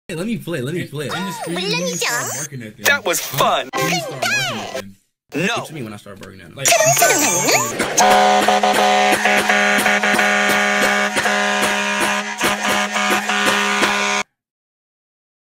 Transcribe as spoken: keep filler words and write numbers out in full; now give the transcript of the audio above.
Hey, let me play. Let me play. In the street, when you start barking at them. That was fun. When you start barking at them. No. What you mean when I start barking at them? Like,